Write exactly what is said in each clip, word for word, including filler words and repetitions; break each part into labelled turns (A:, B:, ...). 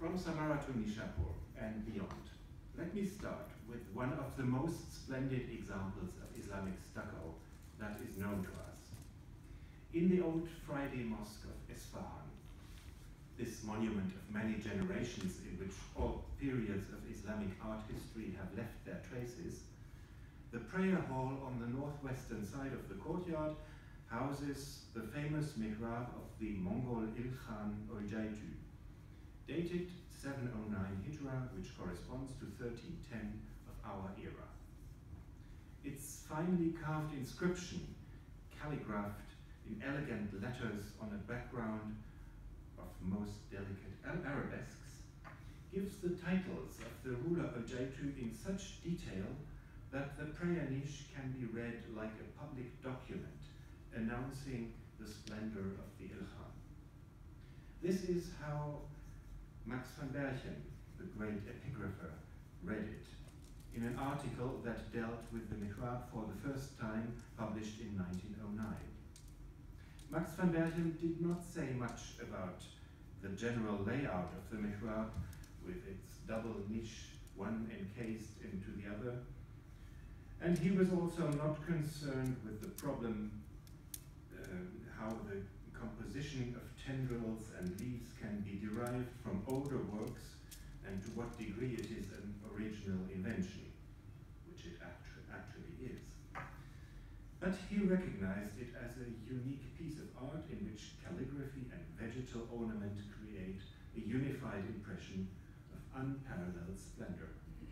A: From Samarra to Nishapur and beyond, let me start with one of the most splendid examples of Islamic stucco that is known to us. In the old Friday Mosque of Isfahan, this monument of many generations in which all periods of Islamic art history have left their traces, the prayer hall on the northwestern side of the courtyard houses the famous mihrab of the Mongol Ilkhan Oljaitu, dated seven oh nine Hijra, which corresponds to thirteen ten of our era. Its finely carved inscription, calligraphed in elegant letters on a background of most delicate arabesques, gives the titles of the ruler Oljaitu in such detail that the prayer niche can be read like a public document announcing the splendor of the Ilkhan. This is how Max van Berchem, the great epigrapher, read it in an article that dealt with the mihrab for the first time, published in nineteen oh nine. Max van Berchem did not say much about the general layout of the mihrab, with its double niche, one encased into the other, and he was also not concerned with the problem uh, how the composition of tendrils and leaves can be derived from older works and to what degree it is an original invention, which it actu actually is. But he recognized it as a unique piece of art in which calligraphy and vegetal ornament create a unified impression of unparalleled splendor.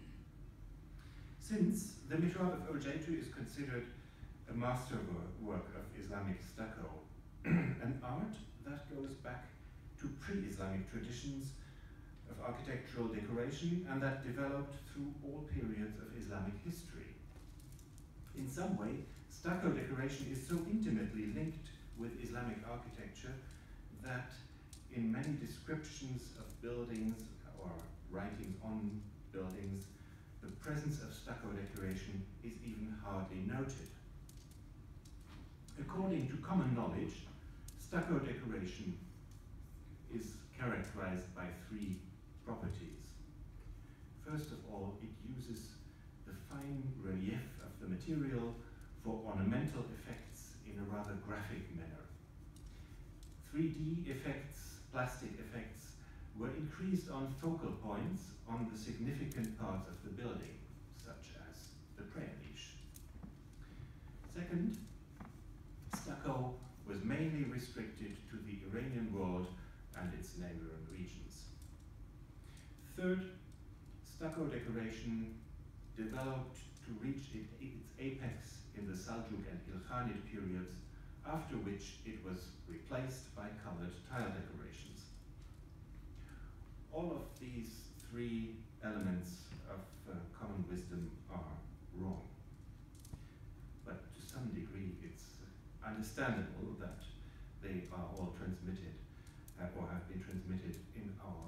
A: Since the mihrab of Oljaitu is considered a masterwork of Islamic stucco, an art that goes back to pre-Islamic traditions of architectural decoration and that developed through all periods of Islamic history. In some way, stucco decoration is so intimately linked with Islamic architecture that in many descriptions of buildings or writings on buildings, the presence of stucco decoration is even hardly noted. According to common knowledge, stucco decoration is characterized by three properties. First of all, it uses the fine relief of the material for ornamental effects in a rather graphic manner. three D effects, plastic effects, were increased on focal points on the significant parts of the building, such as the prayer niche. Second, stucco was mainly restricted to the Iranian world and its neighboring regions. Third, stucco decoration developed to reach it, its apex in the Seljuk and Ilkhanid periods, after which it was replaced by colored tile decorations. All of these three elements of uh, common wisdom are wrong. But to some degree, it's understandable that they are all transmitted uh, or have been transmitted in our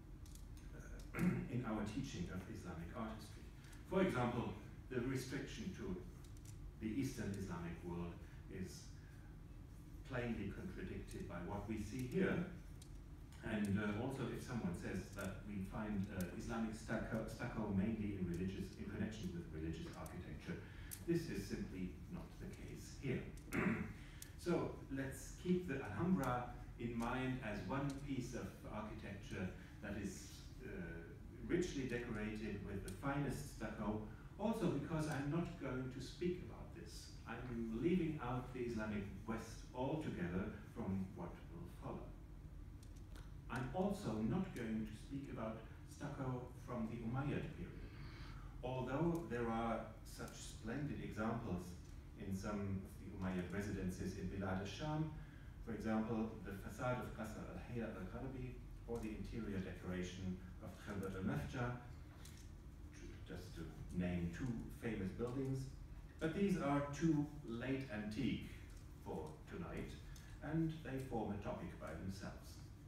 A: uh, in our teaching of Islamic art history. For example, the restriction to the Eastern Islamic world is plainly contradicted by what we see here. And uh, also, if someone says that we find uh, Islamic stucco, stucco mainly in religious, in connection with religious architecture, this is simply not the case here. So let's keep the Alhambra in mind as one piece of architecture that is uh, richly decorated with the finest stucco, also because I'm not going to speak about this. I'm leaving out the Islamic West altogether from what will follow. I'm also not going to speak about stucco from the Umayyad period, although there are such splendid examples in some of the Umayyad residences in Bilad al-Sham, for example, the facade of Qasr al-Hayya al-Gharbi, or the interior decoration of Khabat al-Mafja, just to name two famous buildings. But these are too late antique for tonight, and they form a topic by themselves.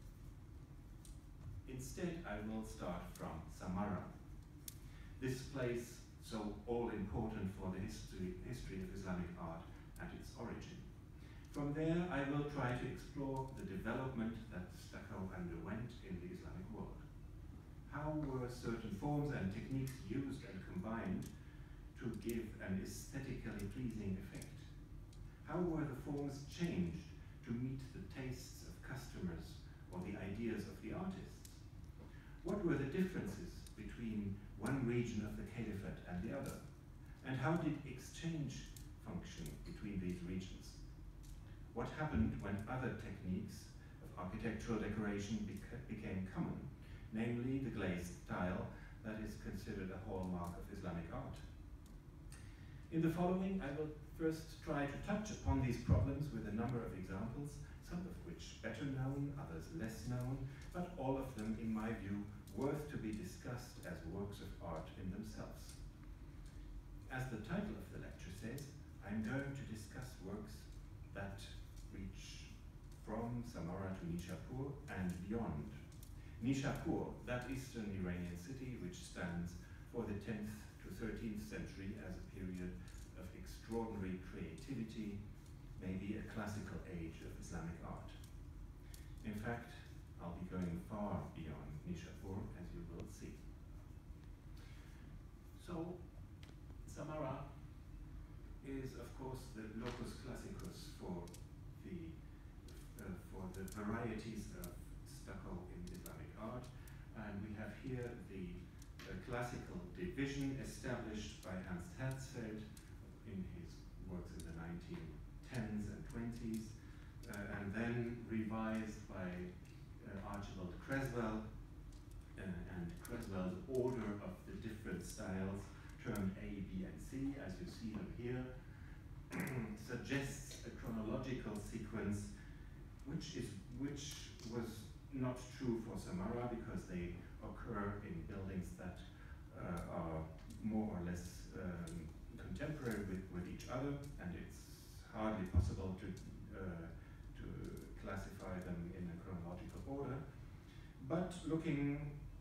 A: Instead, I will start from Samarra, this place so all-important for the history, history of Islamic art at its origin. From there, I will try to explore the development that stucco underwent in the Islamic world. how were certain forms and techniques used and combined to give an aesthetically pleasing effect? How were the forms changed to meet the tastes of customers or the ideas of the artists? What were the differences between one region of the Caliphate and the other? And how did exchange function between these regions? What happened when other techniques of architectural decoration beca became common, namely the glazed style that is considered a hallmark of Islamic art? In the following, I will first try to touch upon these problems with a number of examples, some of which better known, others less known, but all of them, in my view, worth to be discussed as works of art in themselves. As the title of the lecture says, I'm going to discuss works that reach from Samarra to Nishapur and beyond. Nishapur, that eastern Iranian city which stands for the tenth to thirteenth century as a period of extraordinary creativity, maybe a classical age of Islamic art. In fact, I'll be going far beyond Nishapur, as you will see. So, Samarra is, of course, the locus classicus for the uh, for the varieties of stucco in Islamic art, and we have here the uh, classical division established by Ernst Herzfeld in his works in the nineteen tens and twenties, uh, and then revised by uh, Archibald Creswell, uh, and Creswell's order of the different styles, termed A, B, and C, as you see them here, suggests a chronological sequence which is which was not true for Samarra because they occur in buildings that uh, are more or less um, contemporary with, with each other, and it's hardly possible to uh, to classify them in a chronological order. But looking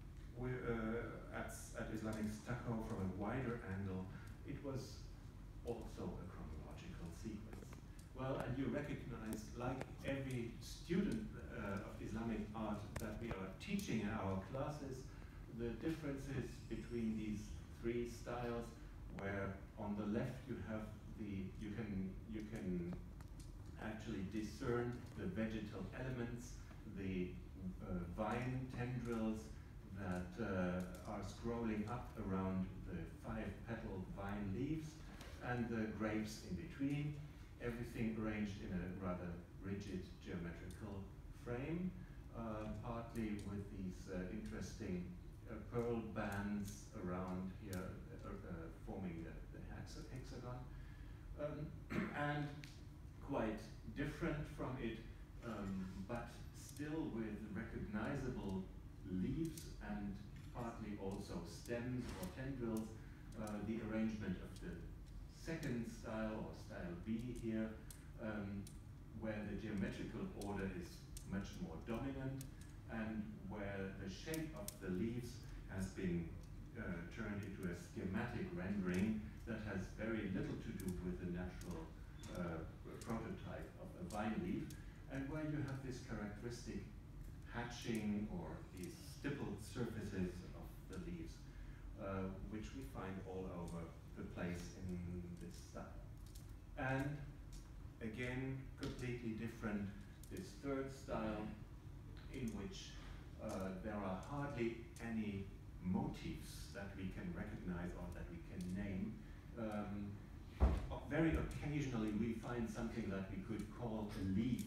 A: uh, at, at Islamic stucco from a wider angle, it was also a chronological sequence. Well, and you recognize, like every student uh, of Islamic art that we are teaching in our classes, the differences between these three styles, where on the left you have the, you can, you can actually discern the vegetal elements, the uh, vine tendrils that uh, are scrolling up around the five-petaled vine leaves, and the grapes in between, everything arranged in a rather rigid geometrical frame, uh, partly with these uh, interesting uh, pearl bands around here, uh, uh, forming the, the hexa hexagon, um, and quite different from it, um, but still with recognizable leaves and partly also stems or tendrils, uh, the arrangement of the second style, or style B here, um, where the geometrical order is much more dominant, and where the shape of the leaves has been uh, turned into a schematic rendering that has very little to do with the natural uh, prototype of a vine leaf, and where you have this characteristic hatching or these stippled surfaces of the leaves, uh, which we find all over the place in this style. And again, completely different, this third style, in which uh, there are hardly any motifs that we can recognize or that we can name. Um, very occasionally we find something that we could call a leaf,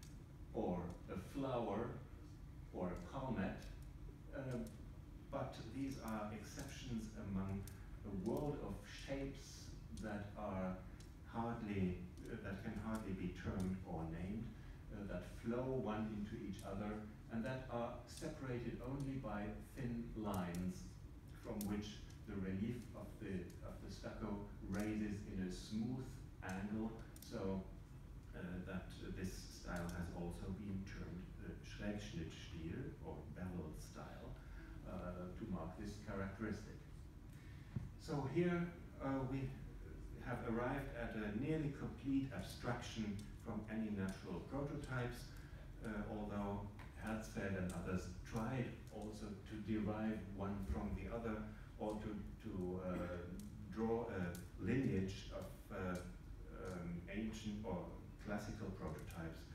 A: or a flower, or a palmette, uh, but these are exceptions among a world of shapes that are hardly, uh, that can hardly be termed or named, uh, that flow one into each other, and that are separated only by thin lines from which the relief of the, of the stucco raises in a smooth angle, so uh, that uh, this style has also been termed the Schrägschnittstil, or beveled style, uh, to mark this characteristic. So here uh, we have arrived at a nearly complete abstraction from any natural prototypes, uh, although Herzfeld and others tried also to derive one from the other, or to, to uh, draw a lineage of uh, um, ancient or classical prototypes